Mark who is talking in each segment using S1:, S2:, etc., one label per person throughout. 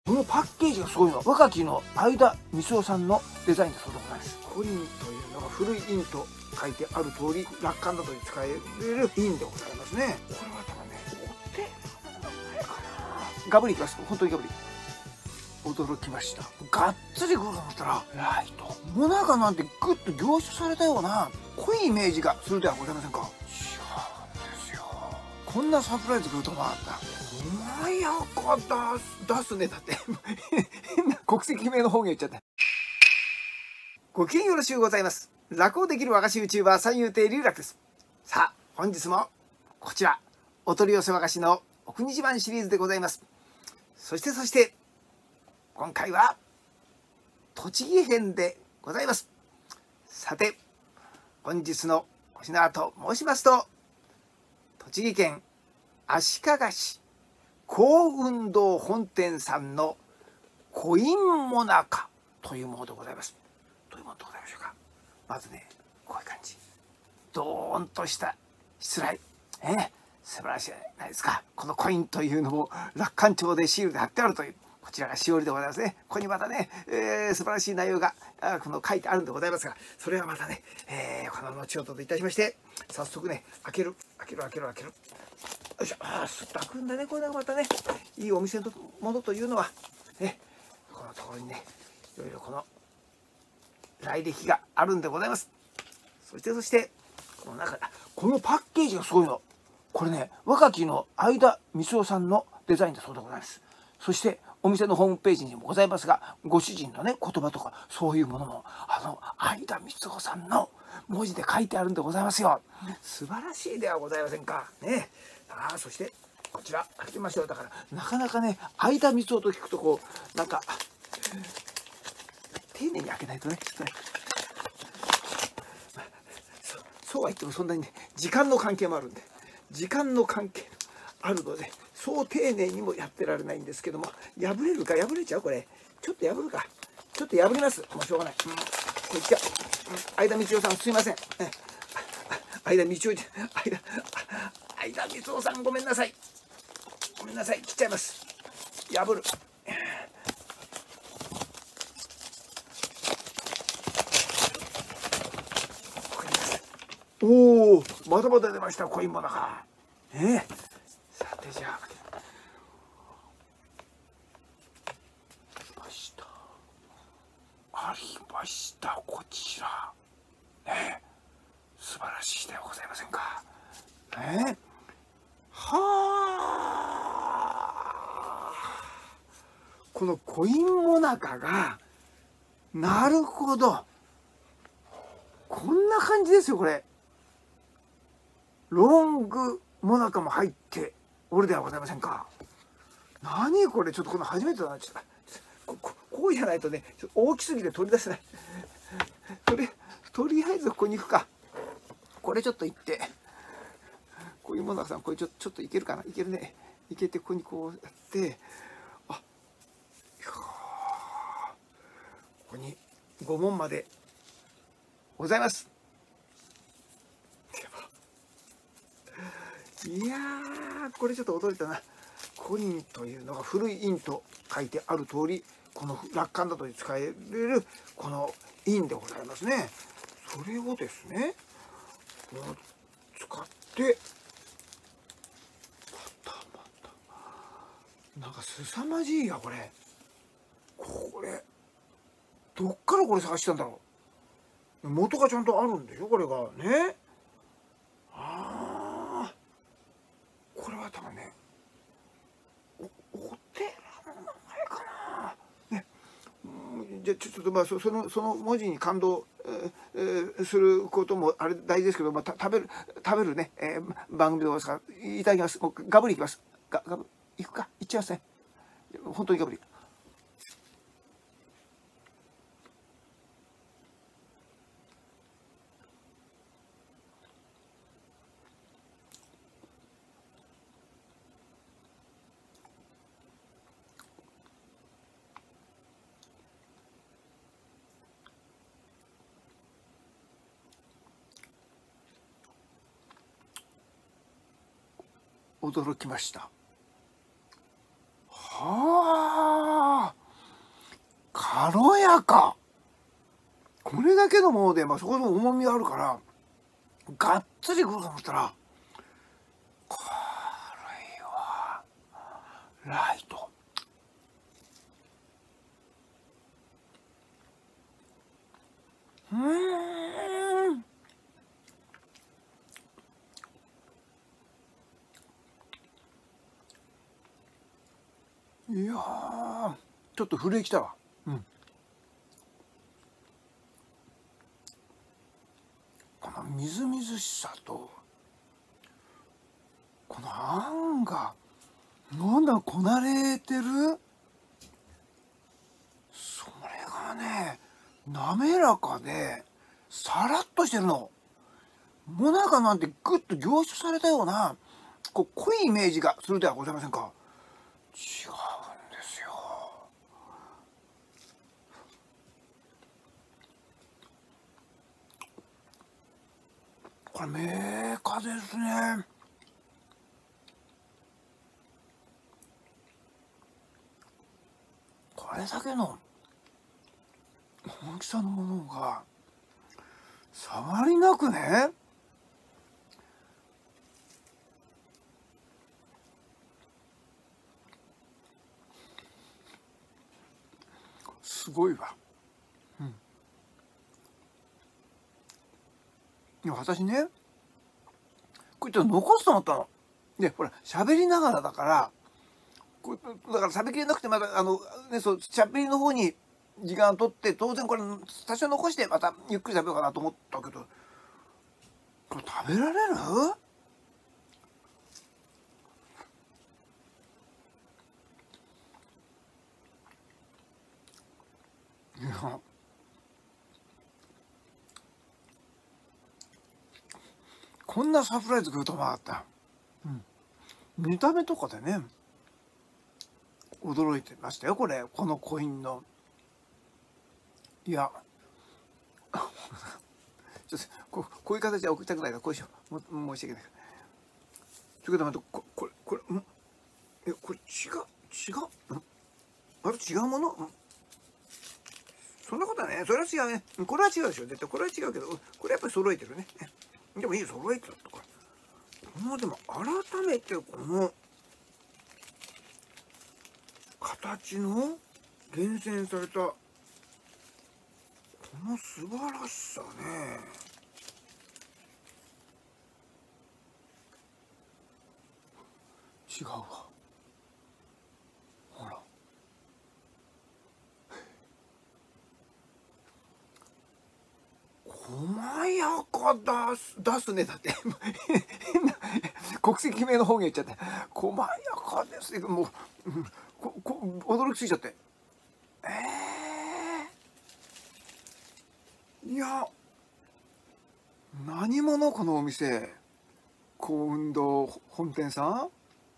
S1: このパッケージがすごいの。若きの相田光夫さんのデザインだそうでございます。コインというのが古い印と書いてある通り、楽観などに使える印でございますね。これは多分ね、お手前かな。ガブリいきます。本当にガブリ。驚きました。がっつりくると思ったらライトモナカなんてグッと凝縮されたような濃いイメージがするではございませんか。違うんですよ。こんなサプライズ来ると思わなかった。うまいやか出すね。だって変な国籍不明の方言言っちゃった。ごきげんよろしゅうございます。落語できる和菓子 YouTuber 三遊亭龍楽です。さあ本日もこちらお取り寄せ和菓子のお国自慢シリーズでございます。そして今回は栃木編でございます。さて本日のお品はと申しますと、栃木県足利市幸運堂本店さんのコインモナカというものでございます。どういうものでございましょうか。まずね、こういう感じ、ドーンとしたしつらい、素晴らしいじゃないですか。このコインというのも楽観帳でシールで貼ってあるという、こちらがしおりでございますね。ここにまたね、素晴らしい内容が書いてあるんでございますが、それはまたね、この後ほどといたしまして、早速ね、開ける。よいしょ。すっと開くんだね。これがまたね、いいお店のものというのはね、このところにね、いろいろこの来歴があるんでございます。そしてこの中、このパッケージがすごいの。これね、若きの相田光夫さんのデザインだそうでございます。そしてお店のホームページにもございますが、ご主人のね言葉とかそういうものも相田光夫さんの文字で書いてあるんでございますよ。素晴らしいではございませんかね。そしてこちら開けてみましょう。だからなかなかね、相田光夫と聞くとこうなんか丁寧に開けないとね、ちょっとね、そうは言ってもそんなにね、時間の関係もあるんで、時間の関係あるのでそう丁寧にもやってられないんですけども、破れるか、破れちゃう。これちょっと破るか、ちょっと破ります。もうしょうがない。こっちは相田光夫さん、すいません。相田光夫さん、ごめんなさい、切っちゃいます。破る。おお、まだまだ出ました、コインモナカ。さてじゃあありました、こちらね、素晴らしいではございませんか。はあ、このコインモナカが、なるほど、こんな感じですよ。これロングモナカも入っておるではございませんか。何これ、ちょっとこの初めてだな。ちょっとこうじゃないとね、大きすぎて取り出せない。とりあえずここに行くか。これちょっと行って、こういうものさん、これちょっといけるかな。いけるね。いけて、ここにこうやって、ここに5問までございます。いやー、これちょっと驚いたな。コインというのが古い印と書いてある通り、この楽観などに使えるこの印でございますね。それをですね、使ってなんか凄まじいや。これどっからこれ探したんだろう。元がちゃんとあるんでしょ、これがね。これは多分ね、お寺の名前かな。ね、じゃあちょっとその文字に感動、することもあれ大事ですけど、食べるね、番組でございますから、いただきます。もうガブリいきます。ガブリいくか、いっちゃいますね。本当にガブリ。驚きました。はやか。これだけのもので、そこの重みがあるからがっつりくると思ったら軽いわ。ライト。いやー、ちょっと震えきたわ。このみずみずしさとこのあんがなんだこなれてる、それがね滑らかでさらっとしてるの。もなかなんてグッと凝縮されたような濃いイメージがするではございませんか。違うんですよ。これメーカーですね。これだけの大きさのものが触りなくね、すごいわ。いや私ねこうやって残すと思ったの。でほら喋りながらだからだから喋りなくてまた喋りの方に時間を取って当然これ多少残してまたゆっくり食べようかなと思ったけど、これ食べられる？いやこんなサプライズ来ると思わなかった。見た目とかでね驚いてましたよ。このコインのいやちょっとこういう形で送りたくないからこうしよう。申し訳ない。ということでこれ違うあれ違うもの？そんなことはね、それは違うね。これは違うでしょ絶対。これは違うけどこれやっぱり揃えてるね。でもいいよ揃えてるとか。でも改めてこの形の厳選されたこの素晴らしさね。違うわ。ほら細やか出すね。だって変な国籍名の方言言っちゃって細やかですね。もう驚きすぎちゃっていや何者このお店幸運堂本店さん。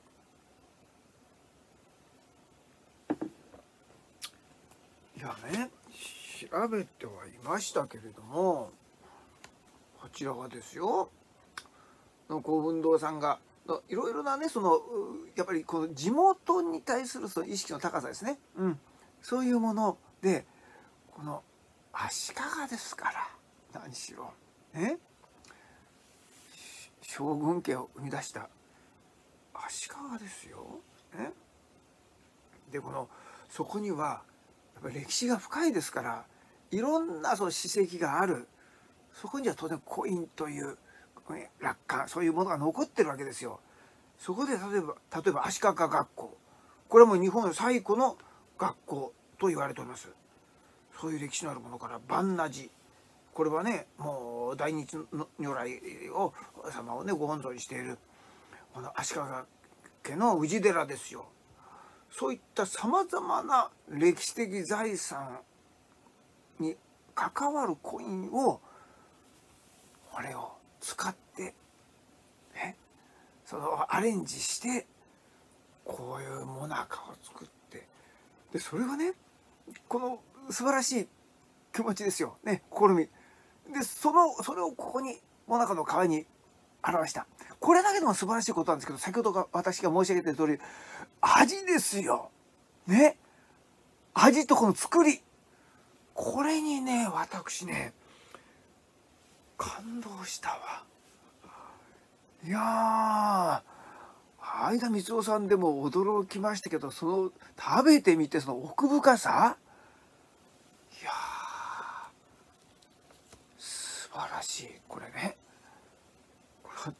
S1: いやね調べてはいましたけれどもこちらはですよ幸運堂さんがいろいろなねやっぱりこの地元に対するその意識の高さですね、そういうものでこの足利ですから何しろね将軍家を生み出した足利ですよ。でそこにはやっぱり歴史が深いですからいろんな史跡がある。そこには当然コインという落款そういうものが残ってるわけですよ。そこで例えば足利学校これはもう日本最古の学校と言われております。そういう歴史のあるものから鑁阿寺これはねもう大日如来様をねご本尊にしているこの足利家の氏寺ですよ。そういったさまざまな歴史的財産に関わるコインをこれを使ってアレンジしてこういうもなかを作ってでそれはねこの素晴らしい気持ちですよね試みでそれをここにもなかの皮に表したこれだけでも素晴らしいことなんですけど先ほど私が申し上げた通り味ですよね。味とこの作りこれにね私ね感動したわ。いや相田光雄さんでも驚きましたけど、その食べてみてその奥深さ、いや素晴らしい。これね、これ待って、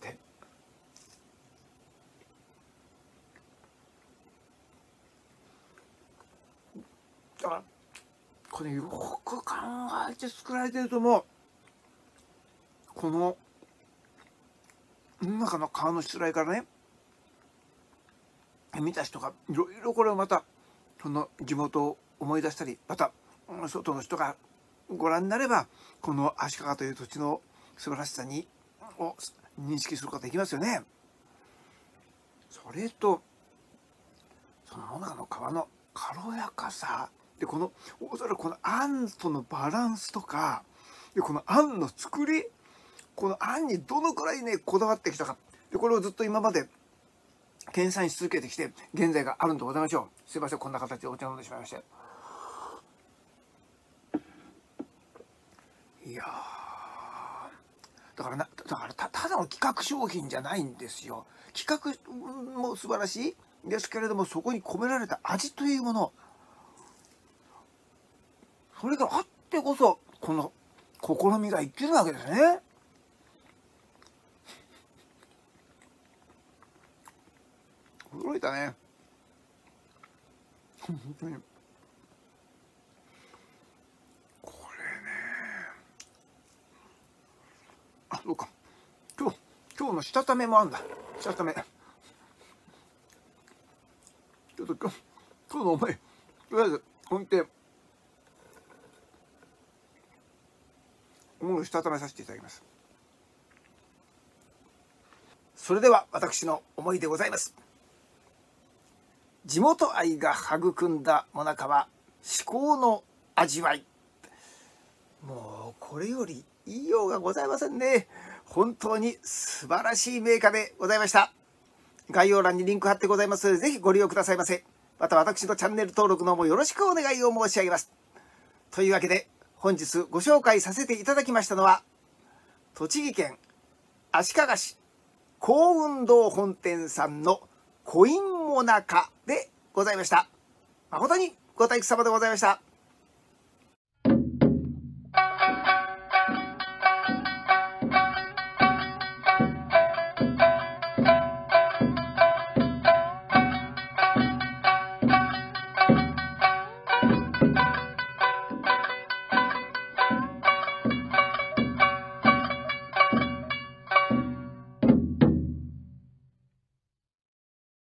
S1: だからこれよく考えて作られてると思う。この中の皮のしつらいからね、見た人がいろいろこれをまたその地元を思い出したり、また外の人がご覧になればこの足利という土地の素晴らしさを認識することができますよね。それとその中の皮の軽やかさで、このおそらくこのあんとのバランスとかで、このあんの作り、このあんにどのくらいねこだわってきたかで、これをずっと今まで研鑽し続けてきて現在があるんでございましょう。すいません、こんな形でお茶飲んでしまいまして。いやだからただの企画商品じゃないんですよ。企画も素晴らしいですけれども、そこに込められた味というもの、それがあってこそこの試みが生きるわけですね。驚いたね本当に。これね、あ、そうか、今日のしたためもあんだ。したためちょっと今日の思いとりあえず置いて思いをしたためさせていただきます。それでは私の思いでございます。地元愛が育んだもなかは至高の味わい。もうこれより言いようがございませんね。本当に素晴らしい銘菓でございました。概要欄にリンク貼ってございます。ぜひご利用くださいませ。また私のチャンネル登録の方もよろしくお願いを申し上げます。というわけで本日ご紹介させていただきましたのは、栃木県足利市幸運堂本店さんのコインモナカでございました。誠にご退屈様でございました。